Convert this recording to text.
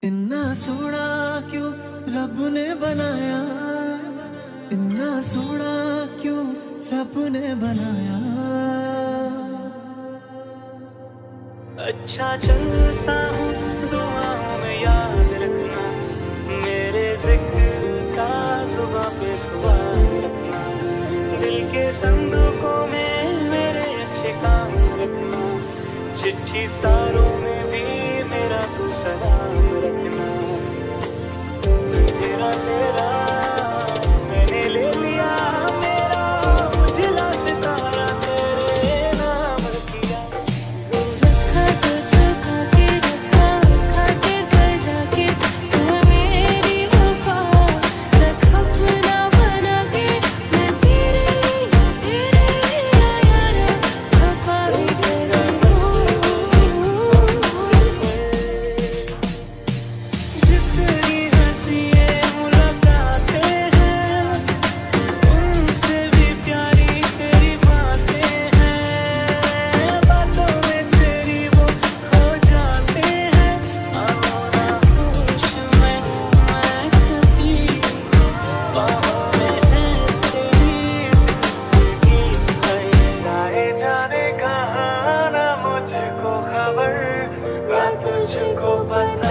इन्ना सोना क्यों रब ने बनाया, इन्ना सोना क्यों रब ने बनाया। अच्छा चलता हूँ दुआओं में याद रखना, मेरे जिक्र का जुबां पे सुभान रखना, दिल के संदूकों में मेरे अच्छे काम रखना, चिट्ठी तारों में भी मेरा तू सलाम रखना। तेरा तेरा मैंने ले लिया मेरा उजला सितारा तेरे नाम किया। रखा तो छुपा के रखा के सजा के तू मेरी वफा रख अपना बना के मैं तेरे आया ना वफा भी जितनी हंसियाँ मुलाकातें हैं, उनसे भी प्यारी तेरी बातें हैं, बातों में तेरी वो खो जाते हैं। आओ ना होश में मैं कभी, बाहों में है तेरी जिंदगी, जाए जाने कहाँ ना मुझको खबर, ना तुझको पता।